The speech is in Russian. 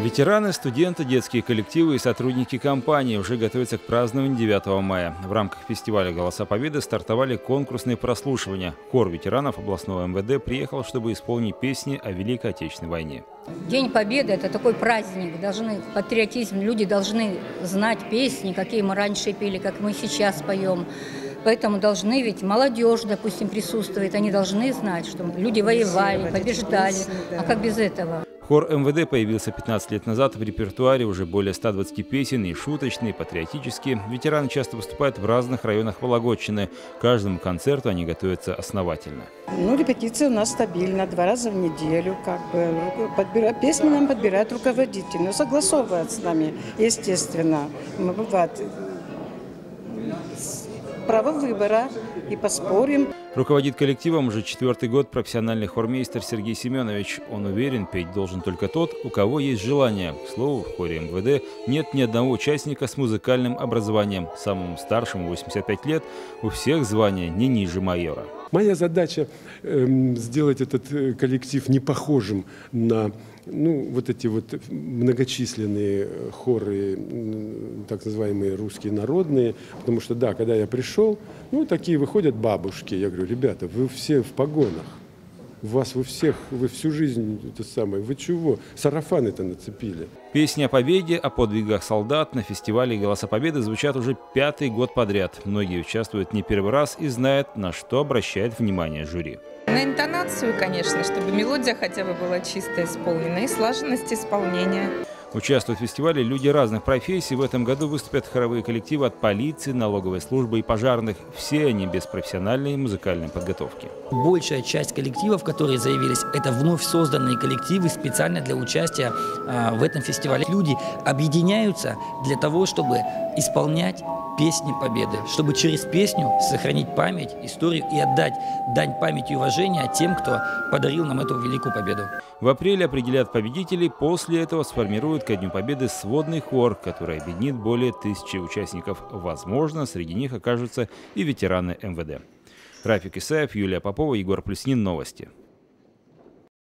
Ветераны, студенты, детские коллективы и сотрудники компании уже готовятся к празднованию 9 мая. В рамках фестиваля «Голоса Победы» стартовали конкурсные прослушивания. Хор ветеранов областного МВД приехал, чтобы исполнить песни о Великой Отечественной войне. День Победы – это такой праздник. Патриотизм, люди должны знать песни, какие мы раньше пели, как мы сейчас поем. Поэтому должны ведь молодежь, допустим, присутствует. Они должны знать, что люди воевали, побеждали. А как без этого? Хор МВД появился 15 лет назад. В репертуаре уже более 120 песен, и шуточные, и патриотические. Ветераны часто выступают в разных районах Вологодчины. К каждому концерту они готовятся основательно. Репетиции у нас стабильно, 2 раза в неделю. Песни нам подбирают руководители, согласовывают с нами, естественно. Бывает право выбора и поспорим. Руководит коллективом уже 4-й год профессиональный хормейстер Сергей Семенович. Он уверен, петь должен только тот, у кого есть желание. К слову, в хоре МВД нет ни одного участника с музыкальным образованием. Самому старшему 85 лет, у всех звания не ниже майора. Моя задача сделать этот коллектив не похожим на вот эти многочисленные хоры, так называемые русские народные. Потому что, да, когда я пришел, такие выходят бабушки. Я говорю: ребята, вы все в погонах. Вы всю жизнь вы чего? Сарафаны-то нацепили. Песни о победе, о подвигах солдат на фестивале «Голоса Победы» звучат уже 5-й год подряд. Многие участвуют не первый раз и знают, на что обращает внимание жюри. На интонацию, конечно, чтобы мелодия хотя бы была чисто исполнена, и слаженность исполнения. Участвуют в фестивале люди разных профессий. В этом году выступят хоровые коллективы от полиции, налоговой службы и пожарных. Все они без профессиональной музыкальной подготовки. Большая часть коллективов, которые заявились, это вновь созданные коллективы специально для участия в этом фестивале. Люди объединяются для того, чтобы исполнять песни Победы, чтобы через песню сохранить память, историю и отдать дань памяти и уважения тем, кто подарил нам эту великую победу. В апреле определят победителей, после этого сформируют ко Дню Победы сводный хор, который объединит более 1000 участников. Возможно, среди них окажутся и ветераны МВД. Рафик Исаев, Юлия Попова, Егор Плюснин. Новости.